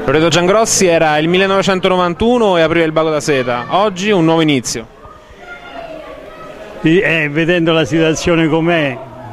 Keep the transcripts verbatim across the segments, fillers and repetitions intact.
Loreto Giangrossi, era il millenovecentonovantuno e apriva il Baco da Seta, oggi un nuovo inizio. Eh, vedendo la situazione com'è,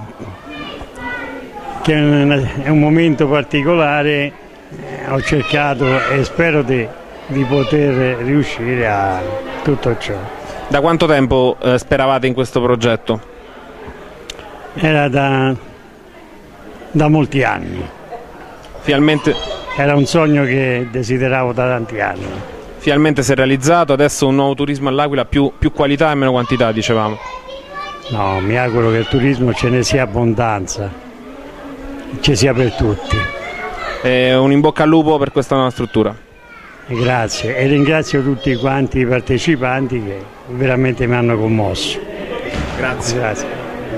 che è un, è un momento particolare, eh, ho cercato e spero di, di poter riuscire a tutto ciò. Da quanto tempo eh, speravate in questo progetto? Era da, da molti anni. Finalmente... Era un sogno che desideravo da tanti anni. Finalmente si è realizzato, adesso un nuovo turismo all'Aquila, più, più qualità e meno quantità, dicevamo. No, mi auguro che il turismo ce ne sia abbondanza, ci sia per tutti. E un in bocca al lupo per questa nuova struttura. E grazie, e ringrazio tutti quanti i partecipanti che veramente mi hanno commosso. Grazie. Grazie.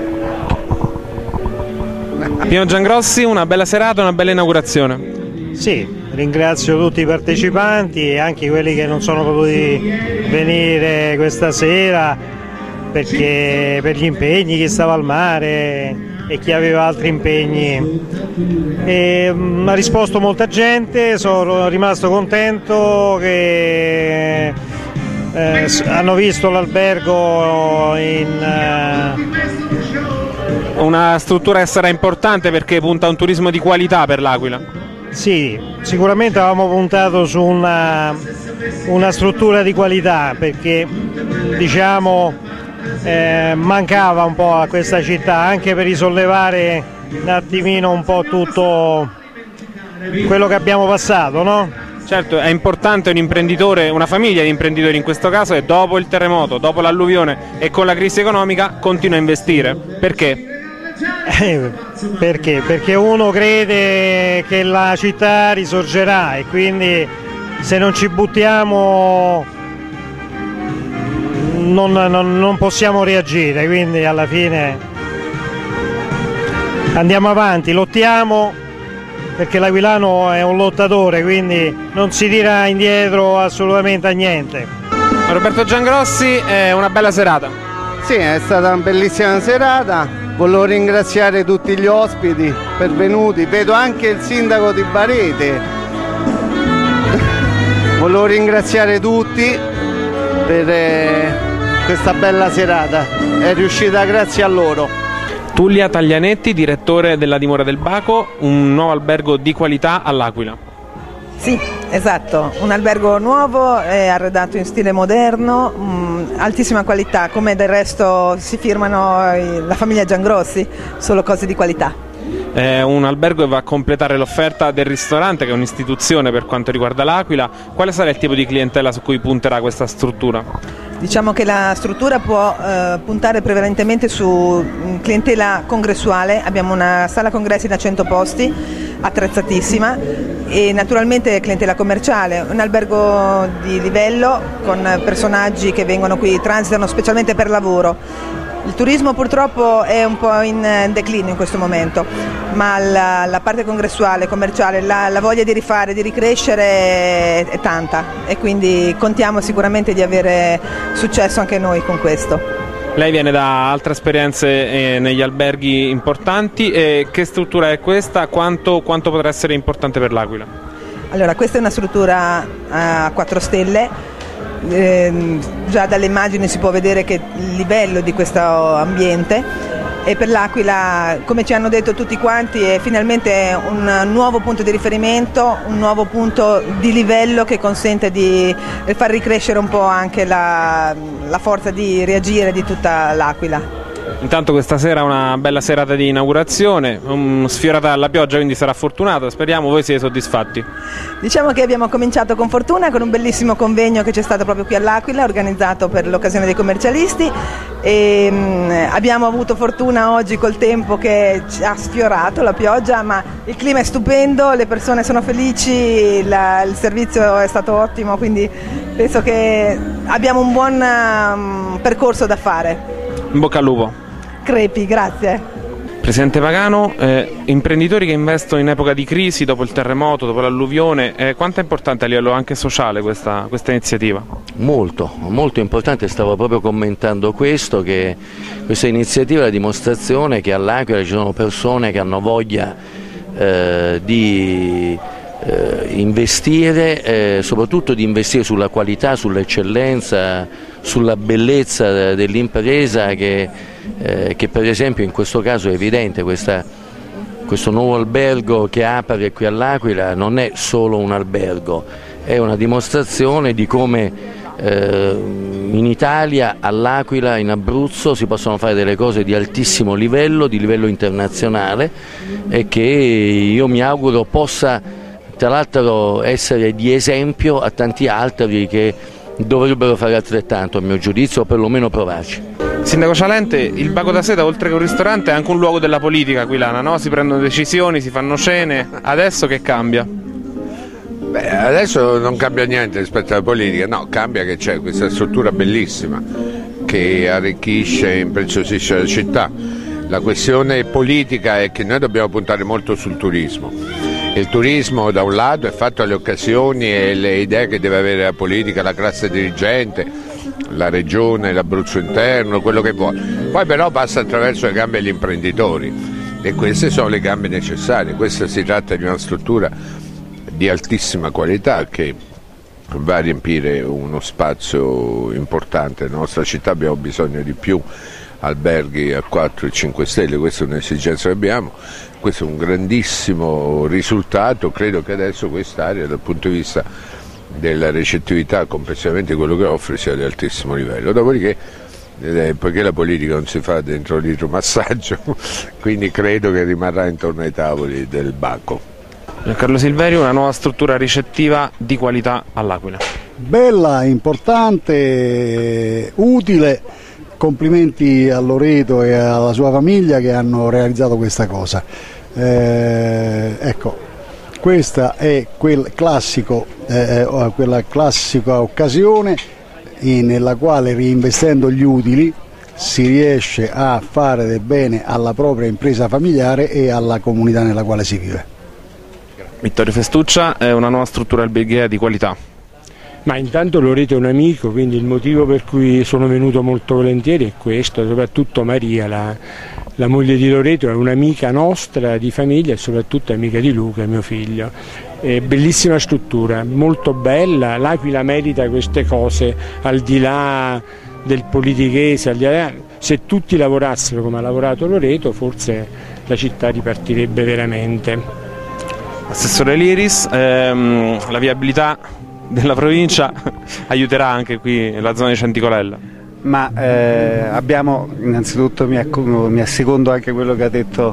Pino Giangrossi, una bella serata, una bella inaugurazione. Sì, ringrazio tutti i partecipanti e anche quelli che non sono potuti venire questa sera perché per gli impegni, chi stava al mare e chi aveva altri impegni. E, mh, ha risposto molta gente, sono rimasto contento che eh, hanno visto l'albergo in... Eh... Una struttura che sarà importante perché punta a un turismo di qualità per l'Aquila. Sì, sicuramente avevamo puntato su una, una struttura di qualità perché diciamo eh, mancava un po' a questa città anche per risollevare un attimino un po' tutto quello che abbiamo passato, no? Certo, è importante un imprenditore, una famiglia di imprenditori in questo caso, e dopo il terremoto, dopo l'alluvione e con la crisi economica continua a investire. Perché? Eh, perché? Perché uno crede che la città risorgerà e quindi se non ci buttiamo non, non, non possiamo reagire, quindi alla fine andiamo avanti, lottiamo perché l'Aquilano è un lottatore, quindi non si tira indietro assolutamente a niente. Roberto Giangrossi, è una bella serata. Sì, è stata una bellissima serata. Volevo ringraziare tutti gli ospiti pervenuti, vedo anche il sindaco di Barete. Volevo ringraziare tutti per eh, questa bella serata, è riuscita grazie a loro. Tullia Taglianetti, direttore della Dimora del Baco, un nuovo albergo di qualità all'Aquila. Sì, esatto, un albergo nuovo, eh, arredato in stile moderno, mh, altissima qualità, come del resto si firmano eh, la famiglia Giangrossi, solo cose di qualità. È un albergo che va a completare l'offerta del ristorante, che è un'istituzione per quanto riguarda l'Aquila. Quale sarà il tipo di clientela su cui punterà questa struttura? Diciamo che la struttura può eh, puntare prevalentemente su mh, clientela congressuale, abbiamo una sala congressi da cento posti, attrezzatissima, e naturalmente clientela commerciale, un albergo di livello con personaggi che vengono qui, transitano specialmente per lavoro. Il turismo purtroppo è un po' in declino in questo momento, ma la, la parte congressuale, commerciale, la, la voglia di rifare, di ricrescere è, è tanta e quindi contiamo sicuramente di avere successo anche noi con questo. Lei viene da altre esperienze eh, negli alberghi importanti, e che struttura è questa? Quanto, quanto potrà essere importante per l'Aquila? Allora, questa è una struttura a quattro stelle. Eh, già dalle immagini si può vedere che il livello di questo ambiente, e per l'Aquila, come ci hanno detto tutti quanti, è finalmente un nuovo punto di riferimento, un nuovo punto di livello che consente di far ricrescere un po' anche la, la forza di reagire di tutta l'Aquila. Intanto questa sera è una bella serata di inaugurazione, um, sfiorata dalla pioggia, quindi sarà fortunata, speriamo voi siete soddisfatti. Diciamo che abbiamo cominciato con fortuna, con un bellissimo convegno che c'è stato proprio qui all'Aquila, organizzato per l'occasione dei commercialisti, e um, abbiamo avuto fortuna oggi col tempo che ci ha sfiorato la pioggia, ma il clima è stupendo, le persone sono felici, la, il servizio è stato ottimo, quindi penso che abbiamo un buon um, percorso da fare. In bocca al lupo. Crepi, grazie. Presidente Pagano, eh, imprenditori che investono in epoca di crisi, dopo il terremoto, dopo l'alluvione, eh, quanto è importante a livello anche sociale questa, questa iniziativa? Molto, molto importante, stavo proprio commentando questo, che questa iniziativa è la dimostrazione che all'Aquila ci sono persone che hanno voglia eh, di eh, investire, eh, soprattutto di investire sulla qualità, sull'eccellenza, sulla bellezza dell'impresa che, eh, che per esempio in questo caso è evidente. Questa, questo nuovo albergo che apre qui all'Aquila non è solo un albergo, è una dimostrazione di come eh, in Italia, all'Aquila, in Abruzzo si possono fare delle cose di altissimo livello, di livello internazionale, e che io mi auguro possa tra l'altro essere di esempio a tanti altri che dovrebbero fare altrettanto, a mio giudizio, o perlomeno provarci. Sindaco Cialente, il Baco da Seta, oltre che un ristorante, è anche un luogo della politica aquilana, no? Si prendono decisioni, si fanno cene. Adesso che cambia? Beh, adesso non cambia niente rispetto alla politica, no, cambia che c'è questa struttura bellissima che arricchisce e impreziosisce la città. La questione politica è che noi dobbiamo puntare molto sul turismo. Il turismo da un lato è fatto alle occasioni e le idee che deve avere la politica, la classe dirigente, la regione, l'Abruzzo interno, quello che vuole. Poi però passa attraverso le gambe degli imprenditori e queste sono le gambe necessarie. Questa si tratta di una struttura di altissima qualità che va a riempire uno spazio importante. Nella nostra città abbiamo bisogno di più alberghi a quattro e cinque stelle, questa è un'esigenza che abbiamo, questo è un grandissimo risultato. Credo che adesso quest'area dal punto di vista della recettività, complessivamente quello che offre, sia di altissimo livello. Dopodiché, eh, poiché la politica non si fa dentro l'idromassaggio, quindi credo che rimarrà intorno ai tavoli del Baco. Carlo Silverio, una nuova struttura ricettiva di qualità all'Aquila. Bella, importante, utile. Complimenti a Loreto e alla sua famiglia che hanno realizzato questa cosa. Eh, ecco, questa è quel classico, eh, quella classica occasione in, nella quale, reinvestendo gli utili, si riesce a fare del bene alla propria impresa familiare e alla comunità nella quale si vive. Vittorio Festuccia, è una nuova struttura alberghiera di qualità. Ma intanto Loreto è un amico, quindi il motivo per cui sono venuto molto volentieri è questo, soprattutto Maria, la, la moglie di Loreto, è un'amica nostra di famiglia e soprattutto amica di Luca, mio figlio. È bellissima struttura, molto bella, l'Aquila merita queste cose, al di là del politichese, al di là, se tutti lavorassero come ha lavorato Loreto forse la città ripartirebbe veramente. Assessore Liris, ehm, la viabilità della provincia aiuterà anche qui nella zona di Centicolella? Ma eh, abbiamo, innanzitutto mi, mi assecondo anche quello che ha detto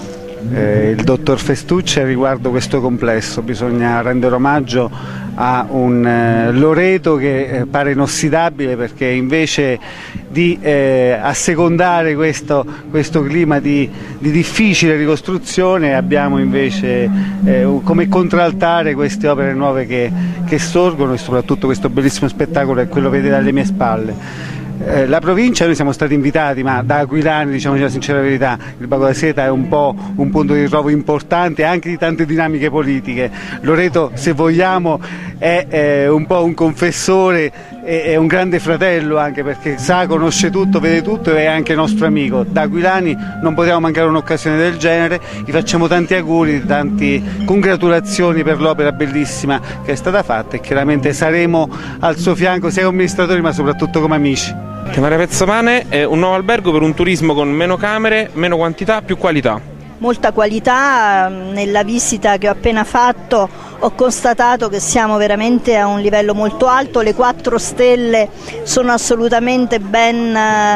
eh, il dottor Festuccia riguardo questo complesso. Bisogna rendere omaggio a un eh, Loreto che eh, pare inossidabile, perché invece di eh, assecondare questo, questo clima di, di difficile ricostruzione abbiamo invece eh, come contraltare queste opere nuove che, che sorgono, e soprattutto questo bellissimo spettacolo è quello che vedete alle mie spalle. Eh, la provincia, noi siamo stati invitati, ma da aquilani, diciamoci la sincera verità, il Baco da Seta è un po' un punto di ritrovo importante anche di tante dinamiche politiche. Loreto, se vogliamo, è eh, un po' un confessore, è, è un grande fratello, anche perché sa, conosce tutto, vede tutto e è anche nostro amico. Da aquilani non potevamo mancare un'occasione del genere, gli facciamo tanti auguri, tante congratulazioni per l'opera bellissima che è stata fatta, e chiaramente saremo al suo fianco sia come amministratori ma soprattutto come amici. Maria Pezzomane, è un nuovo albergo per un turismo con meno camere, meno quantità, più qualità. Molta qualità. Nella visita che ho appena fatto ho constatato che siamo veramente a un livello molto alto, le quattro stelle sono assolutamente ben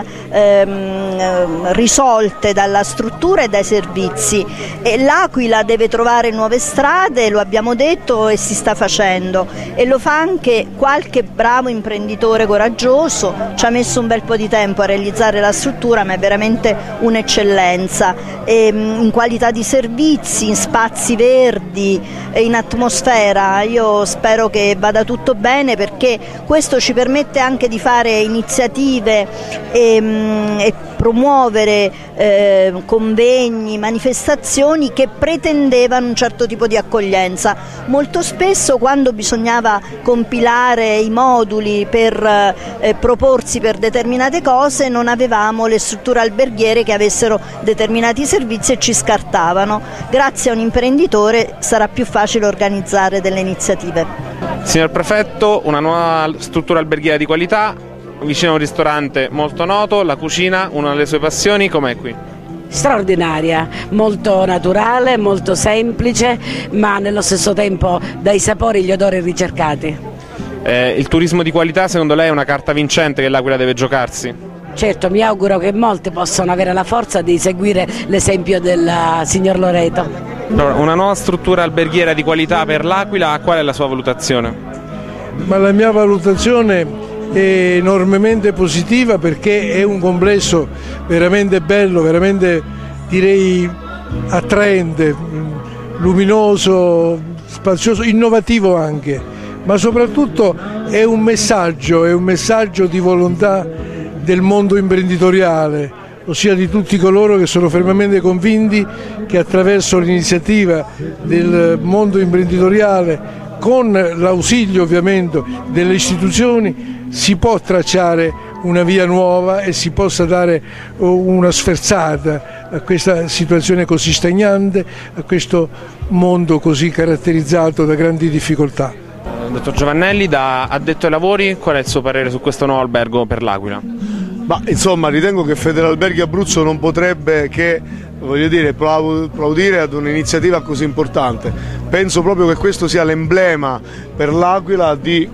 ehm, risolte dalla struttura e dai servizi, e l'Aquila deve trovare nuove strade, lo abbiamo detto e si sta facendo, e lo fa anche qualche bravo imprenditore coraggioso, ci ha messo un bel po' di tempo a realizzare la struttura, ma è veramente un'eccellenza in qualità di servizi, in spazi verdi, in atmosfera. Io spero che vada tutto bene, perché questo ci permette anche di fare iniziative e, e promuovere eh, convegni, manifestazioni che pretendevano un certo tipo di accoglienza. Molto spesso quando bisognava compilare i moduli per eh, proporsi per determinate cose non avevamo le strutture alberghiere che avessero determinati servizi e ci scartavano. Grazie a un imprenditore sarà più facile organizzare delle iniziative. Signor Prefetto, una nuova struttura alberghiera di qualità, vicino a un ristorante molto noto, la cucina, una delle sue passioni, com'è qui? Straordinaria, molto naturale, molto semplice, ma nello stesso tempo dai sapori e gli odori ricercati. Eh, il turismo di qualità secondo lei è una carta vincente che l'Aquila deve giocarsi? Certo, mi auguro che molti possano avere la forza di seguire l'esempio del signor Loreto. Allora, una nuova struttura alberghiera di qualità per l'Aquila, qual è la sua valutazione? Ma la mia valutazione è enormemente positiva perché è un complesso veramente bello, veramente direi attraente, luminoso, spazioso, innovativo anche, ma soprattutto è un messaggio, è un messaggio di volontà del mondo imprenditoriale, ossia di tutti coloro che sono fermamente convinti che attraverso l'iniziativa del mondo imprenditoriale, con l'ausilio ovviamente delle istituzioni, si può tracciare una via nuova e si possa dare una sferzata a questa situazione così stagnante, a questo mondo così caratterizzato da grandi difficoltà. Dottor Giovannelli, da addetto ai lavori, qual è il suo parere su questo nuovo albergo per l'Aquila? Ma insomma, ritengo che Federalberghi Abruzzo non potrebbe che, voglio dire, plaudire ad un'iniziativa così importante. Penso proprio che questo sia l'emblema per l'Aquila di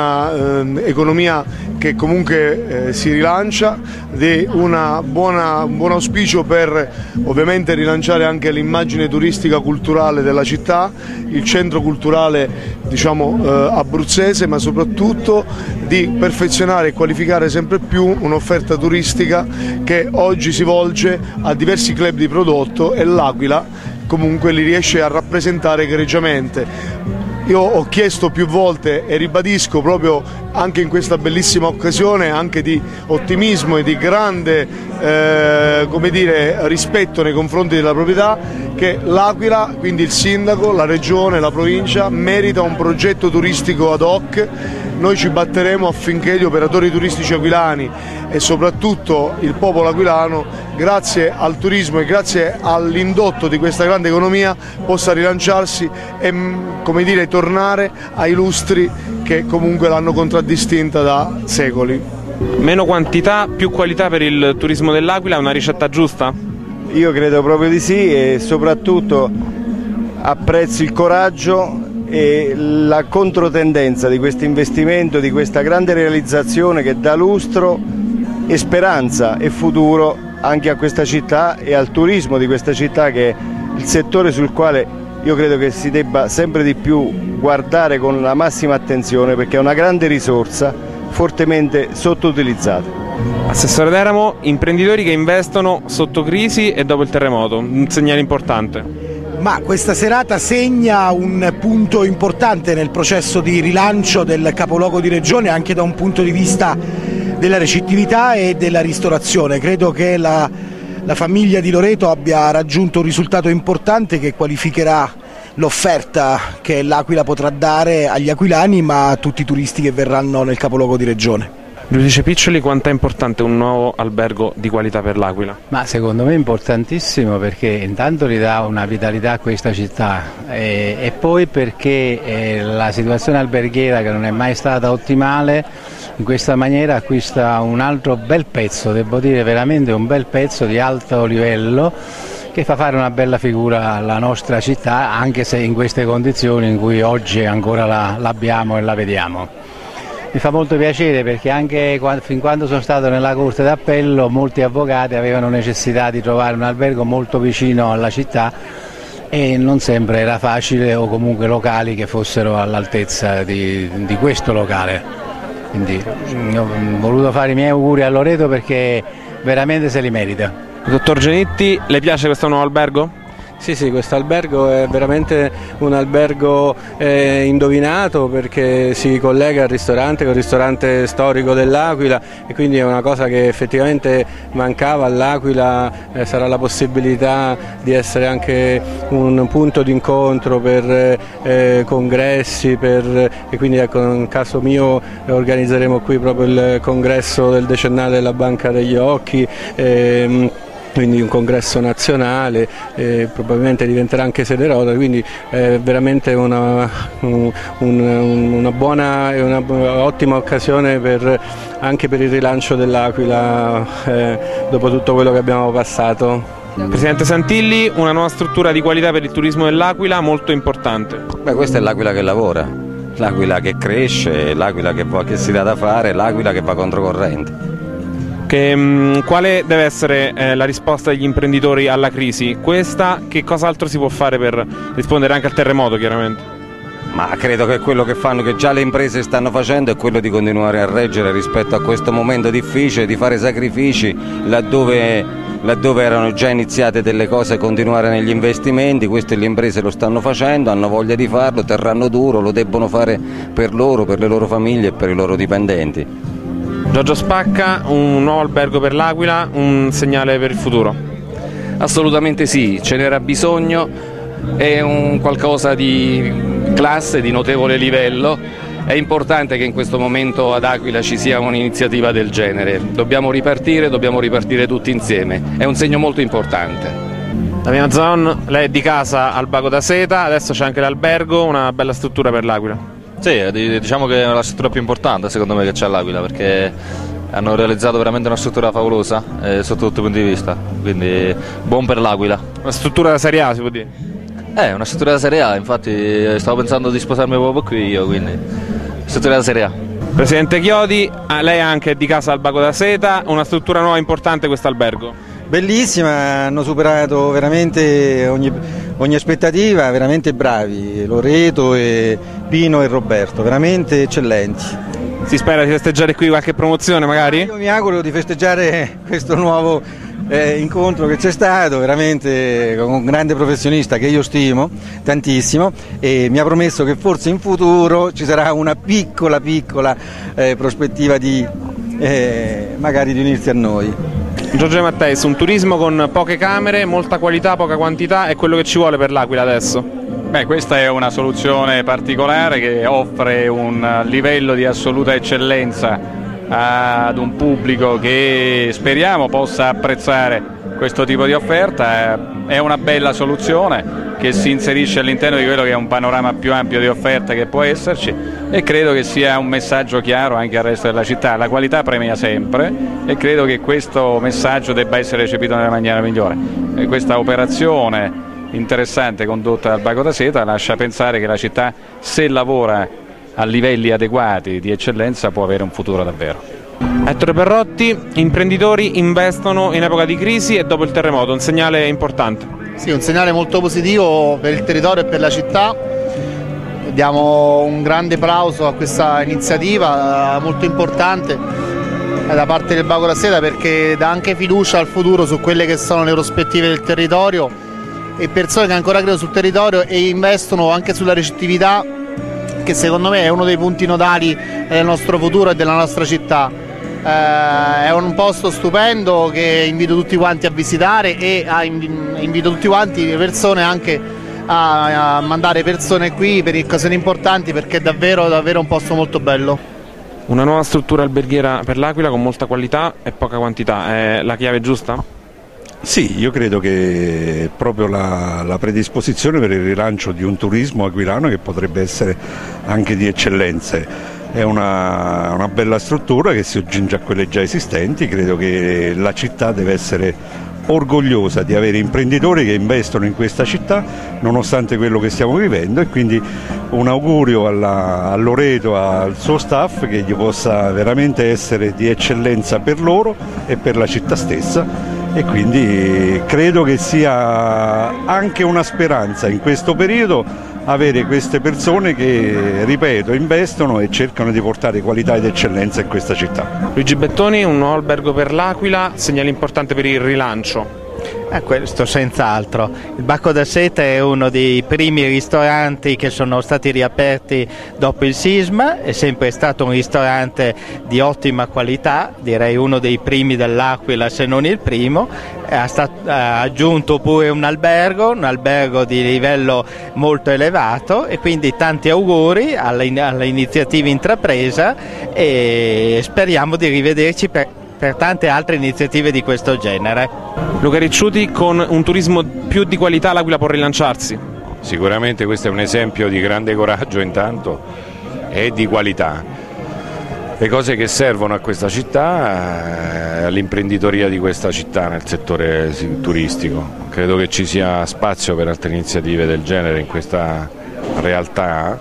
un'economia eh, che comunque eh, si rilancia, di una buona, un buon auspicio per ovviamente rilanciare anche l'immagine turistica culturale della città, il centro culturale diciamo eh, abruzzese, ma soprattutto di perfezionare e qualificare sempre più un'offerta turistica che oggi si volge a diversi club di prodotto e l'Aquila comunque li riesce a rappresentare egregiamente. Io ho chiesto più volte e ribadisco proprio anche in questa bellissima occasione anche di ottimismo e di grande eh, come dire, rispetto nei confronti della proprietà, che l'Aquila, quindi il sindaco, la regione, la provincia merita un progetto turistico ad hoc. Noi ci batteremo affinché gli operatori turistici aquilani e soprattutto il popolo aquilano, grazie al turismo e grazie all'indotto di questa grande economia, possa rilanciarsi e come dire, tornare ai lustri che comunque l'hanno contraddistinta da secoli. Meno quantità, più qualità per il turismo dell'Aquila, è una ricetta giusta? Io credo proprio di sì e soprattutto apprezzo il coraggio e la controtendenza di questo investimento, di questa grande realizzazione che dà lustro e speranza e futuro anche a questa città e al turismo di questa città, che è il settore sul quale io credo che si debba sempre di più guardare con la massima attenzione, perché è una grande risorsa fortemente sottoutilizzata. Assessore D'Eramo, imprenditori che investono sotto crisi e dopo il terremoto, un segnale importante. Ma questa serata segna un punto importante nel processo di rilancio del capoluogo di regione anche da un punto di vista della recettività e della ristorazione. Credo che la, la famiglia di Loreto abbia raggiunto un risultato importante che qualificherà l'offerta che l'Aquila potrà dare agli aquilani ma a tutti i turisti che verranno nel capoluogo di regione. Giudice Piccioli, quanto è importante un nuovo albergo di qualità per l'Aquila? Ma secondo me è importantissimo perché intanto ridà una vitalità a questa città e, e poi perché eh, la situazione alberghiera, che non è mai stata ottimale, in questa maniera acquista un altro bel pezzo, devo dire veramente un bel pezzo di alto livello, che fa fare una bella figura alla nostra città, anche se in queste condizioni in cui oggi ancora la, l'abbiamo e la vediamo. Mi fa molto piacere perché anche quando, fin quando sono stato nella Corte d'Appello molti avvocati avevano necessità di trovare un albergo molto vicino alla città e non sempre era facile, o comunque locali che fossero all'altezza di, di questo locale. Quindi ho voluto fare i miei auguri a Loreto perché veramente se li merita. Dottor Genitti, le piace questo nuovo albergo? Sì, sì, questo albergo è veramente un albergo eh, indovinato, perché si collega al ristorante, con il ristorante storico dell'Aquila, e quindi è una cosa che effettivamente mancava all'Aquila. Eh, sarà la possibilità di essere anche un punto d'incontro per eh, congressi, per, e quindi ecco, in caso mio organizzeremo qui proprio il congresso del decennale della Banca degli Occhi. Ehm, quindi un congresso nazionale, eh, probabilmente diventerà anche sede Rotary, quindi è veramente una, un, una buona e una ottima occasione per, anche per il rilancio dell'Aquila eh, dopo tutto quello che abbiamo passato. Presidente Santilli, una nuova struttura di qualità per il turismo dell'Aquila molto importante. Beh, questa è l'Aquila che lavora, l'Aquila che cresce, l'Aquila che, che si dà da fare, l'Aquila che va controcorrente. Che, mh, quale deve essere eh, la risposta degli imprenditori alla crisi? Questa, che cos'altro si può fare per rispondere anche al terremoto, chiaramente? Ma credo che quello che fanno, che già le imprese stanno facendo, è quello di continuare a reggere rispetto a questo momento difficile, di fare sacrifici laddove, laddove erano già iniziate delle cose, continuare negli investimenti. Questo le imprese lo stanno facendo, hanno voglia di farlo, terranno duro, lo debbono fare per loro, per le loro famiglie e per i loro dipendenti. Giorgio Spacca, un nuovo albergo per l'Aquila, un segnale per il futuro? Assolutamente sì, ce n'era bisogno, è un qualcosa di classe, di notevole livello. È importante che in questo momento ad Aquila ci sia un'iniziativa del genere. Dobbiamo ripartire, dobbiamo ripartire tutti insieme, è un segno molto importante. Damiano Zon, lei è di casa al Baco da Seta, adesso c'è anche l'albergo, una bella struttura per l'Aquila. Sì, diciamo che è la struttura più importante secondo me che c'è all'Aquila, perché hanno realizzato veramente una struttura favolosa eh, sotto tutti i punti di vista, quindi buon per l'Aquila. Una struttura da Serie A, si può dire? Eh, una struttura da Serie A, infatti stavo pensando di sposarmi proprio qui io, quindi struttura da Serie A. Presidente Chiodi, lei anche è di casa al Baco da Seta, una struttura nuova importante questo albergo. Bellissima, hanno superato veramente ogni, ogni aspettativa, veramente bravi, Loreto, e Pino e Roberto, veramente eccellenti. Si spera di festeggiare qui qualche promozione magari? Io mi auguro di festeggiare questo nuovo eh, incontro che c'è stato, veramente con un grande professionista che io stimo tantissimo, e mi ha promesso che forse in futuro ci sarà una piccola piccola eh, prospettiva di eh, magari di unirsi a noi. Giorgio Matteis, un turismo con poche camere, molta qualità, poca quantità, è quello che ci vuole per l'Aquila adesso? Beh, questa è una soluzione particolare che offre un livello di assoluta eccellenza ad un pubblico che speriamo possa apprezzare questo tipo di offerta. È una bella soluzione che si inserisce all'interno di quello che è un panorama più ampio di offerte che può esserci, e credo che sia un messaggio chiaro anche al resto della città. La qualità premia sempre e credo che questo messaggio debba essere recepito nella maniera migliore. E questa operazione interessante condotta dal Baco da Seta lascia pensare che la città, se lavora a livelli adeguati di eccellenza, può avere un futuro davvero. Ettore Perrotti, imprenditori investono in epoca di crisi e dopo il terremoto, un segnale importante. Sì, un segnale molto positivo per il territorio e per la città. Diamo un grande applauso a questa iniziativa molto importante da parte del Baco da Seta, perché dà anche fiducia al futuro su quelle che sono le prospettive del territorio, e persone che ancora credono sul territorio e investono anche sulla recettività, che secondo me è uno dei punti nodali del nostro futuro e della nostra città. Eh, è un posto stupendo che invito tutti quanti a visitare, e a invito tutti quanti le persone anche a, a mandare persone qui per occasioni importanti, perché è davvero, davvero un posto molto bello. Una nuova struttura alberghiera per l'Aquila con molta qualità e poca quantità, è la chiave giusta? Sì, io credo che proprio la, la predisposizione per il rilancio di un turismo aquilano che potrebbe essere anche di eccellenze è una, una bella struttura che si aggiunge a quelle già esistenti. Credo che la città deve essere orgogliosa di avere imprenditori che investono in questa città nonostante quello che stiamo vivendo, e quindi un augurio alla, a Loreto, al suo staff, che gli possa veramente essere di eccellenza per loro e per la città stessa. E quindi credo che sia anche una speranza in questo periodo avere queste persone che, ripeto, investono e cercano di portare qualità ed eccellenza in questa città. Luigi Bettoni, un nuovo albergo per l'Aquila, segnale importante per il rilancio. Eh, questo senz'altro. Il Bacco da Seta è uno dei primi ristoranti che sono stati riaperti dopo il sisma, è sempre stato un ristorante di ottima qualità, direi uno dei primi dell'Aquila se non il primo, ha, stat- ha aggiunto pure un albergo, un albergo di livello molto elevato e quindi tanti auguri all'iniziativa intrapresa e speriamo di rivederci per per tante altre iniziative di questo genere. Luca Ricciuti, con un turismo più di qualità l'Aquila può rilanciarsi? Sicuramente questo è un esempio di grande coraggio intanto e di qualità. Le cose che servono a questa città, all'imprenditoria di questa città nel settore turistico. Credo che ci sia spazio per altre iniziative del genere in questa realtà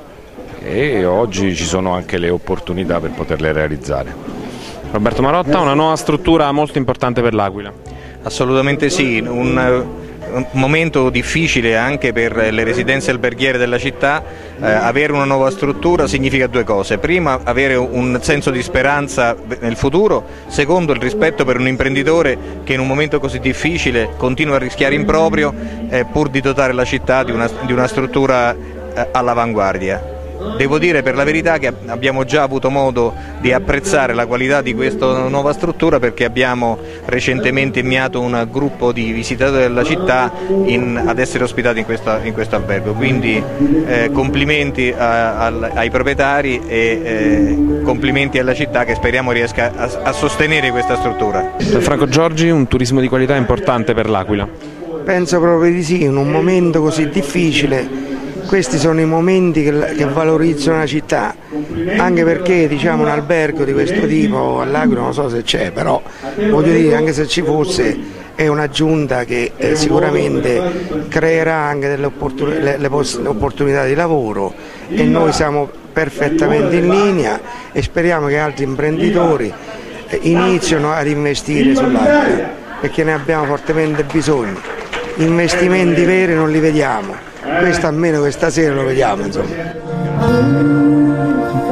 e oggi ci sono anche le opportunità per poterle realizzare. Roberto Marotta, una nuova struttura molto importante per l'Aquila. Assolutamente sì, un, un momento difficile anche per le residenze alberghiere della città. Eh, avere una nuova struttura significa due cose: prima avere un senso di speranza nel futuro, secondo il rispetto per un imprenditore che in un momento così difficile continua a rischiare in proprio eh, pur di dotare la città di una, di una struttura eh, all'avanguardia. Devo dire per la verità che abbiamo già avuto modo di apprezzare la qualità di questa nuova struttura, perché abbiamo recentemente inviato un gruppo di visitatori della città in, ad essere ospitati in, questa, in questo albergo, quindi eh, complimenti a, a, ai proprietari e eh, complimenti alla città che speriamo riesca a, a sostenere questa struttura. Franco Giorgi, un turismo di qualità importante per l'Aquila? Penso proprio di sì, in un momento così difficile. Questi sono i momenti che, che valorizzano la città, anche perché diciamo, un albergo di questo tipo all'Aquila non so se c'è, però voglio dire, anche se ci fosse è un'aggiunta che eh, sicuramente creerà anche delle opportun- le, le poss- opportunità di lavoro e noi siamo perfettamente in linea e speriamo che altri imprenditori eh, inizino ad investire sull'Aquila, perché ne abbiamo fortemente bisogno. Investimenti veri non li vediamo. Questo almeno questa sera lo vediamo, insomma.